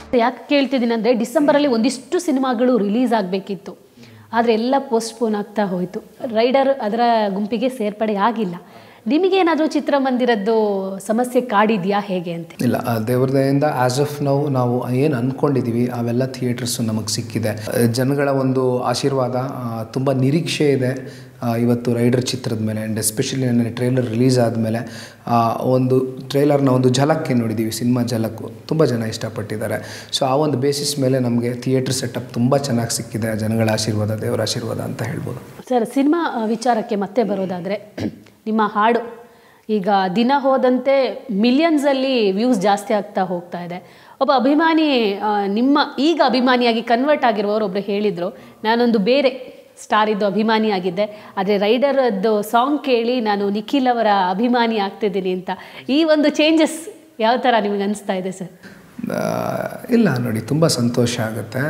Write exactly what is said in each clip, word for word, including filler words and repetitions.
ಯಾಕೆ ಕೇಳ್ತಿದ್ದೀನಿ ಅಂದರೆ ಡಿಸೆಂಬರಲ್ಲಿ ಒಂದಿಷ್ಟು ಸಿನಿಮಾಗಳು ರಿಲೀಸ್ ಆಗಬೇಕಿತ್ತು, ಆದರೆ ಎಲ್ಲ ಪೋಸ್ಟ್ಪೋನ್ ಆಗ್ತಾ ಹೋಯಿತು. ರೈಡರ್ ಅದರ ಗುಂಪಿಗೆ ಸೇರ್ಪಡೆ ಆಗಿಲ್ಲ. ನಿಮಗೇನಾದರೂ ಚಿತ್ರಮಂದಿರದ್ದು ಸಮಸ್ಯೆ ಕಾಡಿದೆಯಾ ಹೇಗೆ ಅಂತ? ಇಲ್ಲ, ದೇವ್ರ ದಯೆಯಿಂದ ಆ್ಯಸ್ ಆಫ್ ನಾವು ನಾವು ಏನು ಅಂದ್ಕೊಂಡಿದ್ದೀವಿ ಅವೆಲ್ಲ ಥಿಯೇಟರ್ಸು ನಮಗೆ ಸಿಕ್ಕಿದೆ. ಜನಗಳ ಒಂದು ಆಶೀರ್ವಾದ, ತುಂಬ ನಿರೀಕ್ಷೆ ಇದೆ ಇವತ್ತು ರೈಡರ್ ಚಿತ್ರದ ಮೇಲೆ. ಆ್ಯಂಡ್ ಎಸ್ಪೆಷಲಿ ನನ್ನ ಟ್ರೈಲರ್ ರಿಲೀಸ್ ಆದಮೇಲೆ ಒಂದು ಟ್ರೈಲರ್ನ ಒಂದು ಝಲಕ್ಕೆ ನೋಡಿದ್ದೀವಿ, ಸಿನಿಮಾ ಝಲಕ್ಕು ತುಂಬ ಜನ ಇಷ್ಟಪಟ್ಟಿದ್ದಾರೆ. ಸೊ ಆ ಒಂದು ಬೇಸಿಸ್ ಮೇಲೆ ನಮಗೆ ಥಿಯೇಟರ್ ಸೆಟಪ್ ತುಂಬ ಚೆನ್ನಾಗಿ ಸಿಕ್ಕಿದೆ. ಜನಗಳ ಆಶೀರ್ವಾದ, ದೇವರ ಆಶೀರ್ವಾದ ಅಂತ ಹೇಳ್ಬೋದು. ಸರ್, ಸಿನಿಮಾ ವಿಚಾರಕ್ಕೆ ಮತ್ತೆ ಬರೋದಾದರೆ, ನಿಮ್ಮ ಹಾಡು ಈಗ ದಿನ ಹೋದಂತೆ ಮಿಲಿಯನ್ಸಲ್ಲಿ ವ್ಯೂಸ್ ಜಾಸ್ತಿ ಆಗ್ತಾ ಹೋಗ್ತಾ ಇದೆ. ಒಬ್ಬ ಅಭಿಮಾನಿ, ನಿಮ್ಮ ಈಗ ಅಭಿಮಾನಿಯಾಗಿ ಕನ್ವರ್ಟ್ ಆಗಿರುವವರು ಒಬ್ಬರು ಹೇಳಿದರು, ನಾನೊಂದು ಬೇರೆ ಸ್ಟಾರ್ ಇದ್ದು ಅಭಿಮಾನಿಯಾಗಿದ್ದೆ, ಆದರೆ ರೈಡರದ್ದು ಸಾಂಗ್ ಕೇಳಿ ನಾನು ನಿಖಿಲ್ ಅವರ ಅಭಿಮಾನಿ ಆಗ್ತಿದ್ದೀನಿ ಅಂತ. ಈ ಒಂದು ಚೇಂಜಸ್ ಯಾವ ಥರ ನಿಮಗೆ ಅನಿಸ್ತಾ ಇದೆ ಸರ್? ಇಲ್ಲ ನೋಡಿ, ತುಂಬ ಸಂತೋಷ ಆಗುತ್ತೆ.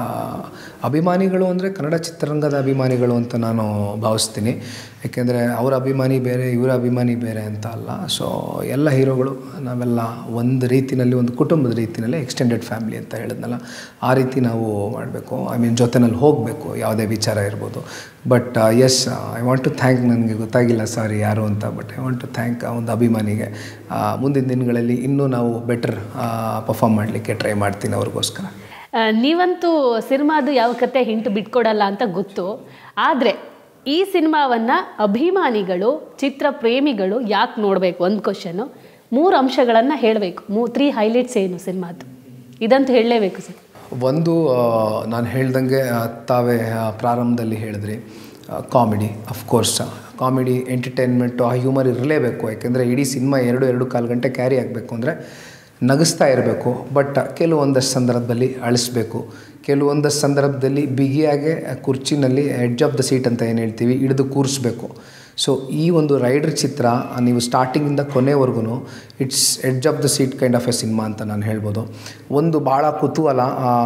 ಅಭಿಮಾನಿಗಳು ಅಂದರೆ ಕನ್ನಡ ಚಿತ್ರರಂಗದ ಅಭಿಮಾನಿಗಳು ಅಂತ ನಾನು ಭಾವಿಸ್ತೀನಿ. ಏಕೆಂದರೆ ಅವರ ಅಭಿಮಾನಿ ಬೇರೆ, ಇವರ ಅಭಿಮಾನಿ ಬೇರೆ ಅಂತ ಅಲ್ಲ. ಸೊ ಎಲ್ಲ ಹೀರೋಗಳು ನಾವೆಲ್ಲ ಒಂದು ರೀತಿಯಲ್ಲಿ, ಒಂದು ಕುಟುಂಬದ ರೀತಿಯಲ್ಲಿ ಎಕ್ಸ್ಟೆಂಡೆಡ್ ಫ್ಯಾಮಿಲಿ ಅಂತ ಹೇಳಿದ್ನಲ್ಲ, ಆ ರೀತಿ ನಾವು ಮಾಡಬೇಕು. ಐ ಮೀನ್ ಜೊತೆಯಲ್ಲಿ ಹೋಗಬೇಕು, ಯಾವುದೇ ವಿಚಾರ ಇರ್ಬೋದು. But yes, I want to thank, ನನಗೆ ಗೊತ್ತಾಗಿಲ್ಲ ಸಾರಿ ಯಾರು ಅಂತ, but I want to thank ಆ ಒಂದು ಅಭಿಮಾನಿಗೆ. ಮುಂದಿನ ದಿನಗಳಲ್ಲಿ ಇನ್ನೂ ನಾವು ಬೆಟರ್ ಪರ್ಫಾರ್ಮ್ ಮಾಡಲಿಕ್ಕೆ ಟ್ರೈ ಮಾಡ್ತೀನಿ ಅವ್ರಿಗೋಸ್ಕರ. ನೀವಂತೂ ಸಿನಿಮಾದು ಯಾವ ಕತೆ ಹಿಂಟು ಬಿಟ್ಕೊಡಲ್ಲ ಅಂತ ಗೊತ್ತು, ಆದರೆ ಈ ಸಿನಿಮಾವನ್ನು ಅಭಿಮಾನಿಗಳು, ಚಿತ್ರ ಪ್ರೇಮಿಗಳು ಯಾಕೆ ನೋಡಬೇಕು? ಒಂದು ಕ್ವಶನ್ನು. ಮೂರು ಅಂಶಗಳನ್ನು ಹೇಳಬೇಕು, ಮೂ ತ್ರೀ ಹೈಲೈಟ್ಸ್ ಏನು ಸಿನಿಮಾದು ಇದಂತೂ ಹೇಳಲೇಬೇಕು ಸರ್. ಒಂದು, ನಾನು ಹೇಳ್ದಂಗೆ ತಾವೇ ಪ್ರಾರಂಭದಲ್ಲಿ ಹೇಳಿದ್ರಿ, ಕಾಮಿಡಿ. ಅಫ್ಕೋರ್ಸ್ ಕಾಮಿಡಿ, ಎಂಟರ್ಟೈನ್ಮೆಂಟು, ಆ ಹ್ಯೂಮರ್ ಇರಲೇಬೇಕು. ಯಾಕೆಂದರೆ ಇಡೀ ಸಿನಿಮಾ ಎರಡು ಎರಡು ಕಾಲು ಗಂಟೆ ಕ್ಯಾರಿ ಆಗಬೇಕು ಅಂದರೆ ನಗಿಸ್ತಾ ಇರಬೇಕು. ಬಟ್ ಕೆಲವೊಂದಷ್ಟು ಸಂದರ್ಭದಲ್ಲಿ ಅಳಿಸ್ಬೇಕು, ಕೆಲವೊಂದಷ್ಟು ಸಂದರ್ಭದಲ್ಲಿ ಬಿಗಿಯಾಗೆ ಕುರ್ಚಿನಲ್ಲಿ ಎಡ್ಜ್ ಆಫ್ ದ ಸೀಟ್ ಅಂತ ಏನು ಹೇಳ್ತೀವಿ, ಹಿಡಿದು ಕೂರಿಸ್ಬೇಕು. ಸೊ ಈ ಒಂದು ರೈಡರ್ ಚಿತ್ರ ನೀವು ಸ್ಟಾರ್ಟಿಂಗಿಂದ ಕೊನೆವರೆಗೂ it's edge of the seat kind of a cinema ಅಂತ ನಾನು ಹೇಳ್ಬೋದು. ಒಂದು ಭಾಳ ಕುತೂಹಲ,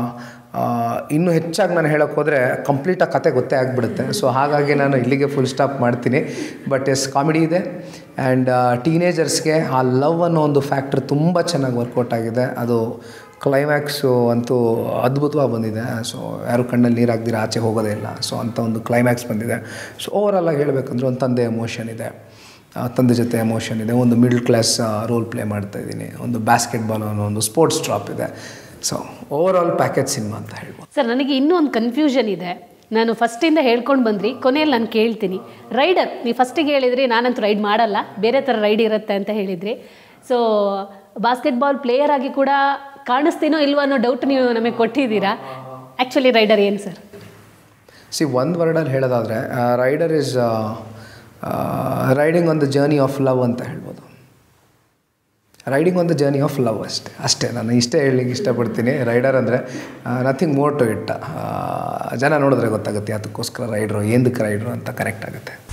ಇನ್ನೂ ಹೆಚ್ಚಾಗಿ ನಾನು ಹೇಳೋಕ್ಕೆ ಹೋದರೆ ಕಂಪ್ಲೀಟಾಗಿ ಕತೆ ಗೊತ್ತೇ ಆಗಿಬಿಡುತ್ತೆ. ಸೊ ಹಾಗಾಗಿ ನಾನು ಇಲ್ಲಿಗೆ ಫುಲ್ ಸ್ಟಾಪ್ ಮಾಡ್ತೀನಿ. ಬಟ್ ಎಸ್, ಕಾಮಿಡಿ ಇದೆ. ಆ್ಯಂಡ್ ಟೀನೇಜರ್ಸ್ಗೆ ಆ ಲವ್ ಅನ್ನೋ ಒಂದು ಫ್ಯಾಕ್ಟ್ರ್ ತುಂಬ ಚೆನ್ನಾಗಿ ವರ್ಕೌಟ್ ಆಗಿದೆ. ಅದು ಕ್ಲೈಮ್ಯಾಕ್ಸು ಅಂತೂ ಅದ್ಭುತವಾಗಿ ಬಂದಿದೆ. ಸೊ ಯಾರು ಕಣ್ಣಲ್ಲಿ ನೀರು ಹಾಕ್ದಿರ ಆಚೆ ಹೋಗೋದೇ ಇಲ್ಲ. ಸೊ ಅಂಥ ಒಂದು ಕ್ಲೈಮ್ಯಾಕ್ಸ್ ಬಂದಿದೆ. ಸೊ ಓವರಾಲಾಗಿ ಹೇಳಬೇಕಂದ್ರೆ ಒಂದು ತಂದೆ ಎಮೋಷನ್ ಇದೆ, ತಂದೆ ಜೊತೆ ಎಮೋಷನ್ ಇದೆ, ಒಂದು ಮಿಡ್ಲ್ ಕ್ಲಾಸ್ ರೋಲ್ ಪ್ಲೇ ಮಾಡ್ತಾಯಿದ್ದೀನಿ, ಒಂದು ಬಾಸ್ಕೆಟ್ಬಾಲ್ ಅನ್ನೋ ಒಂದು ಸ್ಪೋರ್ಟ್ಸ್ ಡ್ರಾಪ್ ಇದೆ. So overall package cinema ಅಂತ ಹೇಳ್ಬೋದು. ಸರ್, ನನಗೆ ಇನ್ನೂ ಒಂದು ಕನ್ಫ್ಯೂಷನ್ ಇದೆ. ನಾನು ಫಸ್ಟಿಂದ ಹೇಳ್ಕೊಂಡು ಬಂದ್ರಿ, ಕೊನೆಯಲ್ಲಿ ನಾನು ಕೇಳ್ತೀನಿ. ರೈಡರ್, ನೀವು ಫಸ್ಟಿಗೆ ಹೇಳಿದ್ರಿ ನಾನಂತೂ ರೈಡ್ ಮಾಡಲ್ಲ, ಬೇರೆ ಥರ ರೈಡ್ ಇರುತ್ತೆ ಅಂತ ಹೇಳಿದ್ರಿ. ಸೊ ಬಾಸ್ಕೆಟ್ಬಾಲ್ ಪ್ಲೇಯರ್ ಆಗಿ ಕೂಡ ಕಾಣಿಸ್ತೀನೋ ಇಲ್ವೋ ಅನ್ನೋ ಡೌಟ್ ನೀವು ನಮಗೆ ಕೊಟ್ಟಿದ್ದೀರಾ. ಆ್ಯಕ್ಚುಲಿ ರೈಡರ್ ಏನು ಸರ್? ಸಿ, ಒಂದು ವರ್ಡಲ್ಲಿ ಹೇಳೋದಾದರೆ Rider is riding on the journey of love ಅಂತ ಹೇಳ್ಬೋದು. Riding on the journey of love ಅಷ್ಟೇ ಅಷ್ಟೇ ನಾನು ಇಷ್ಟೇ ಹೇಳಲಿಕ್ಕೆ ಇಷ್ಟಪಡ್ತೀನಿ. ರೈಡರ್ ಅಂದರೆ ನಥಿಂಗ್ ಮೋರ್ ಟು ಇಟ್. ಜನ ನೋಡಿದ್ರೆ ಗೊತ್ತಾಗುತ್ತೆ ಅದಕ್ಕೋಸ್ಕರ ರೈಡ್ರು, ಏನಕ್ಕೆ ರೈಡ್ರು ಅಂತ ಕರೆಕ್ಟ್ ಆಗುತ್ತೆ.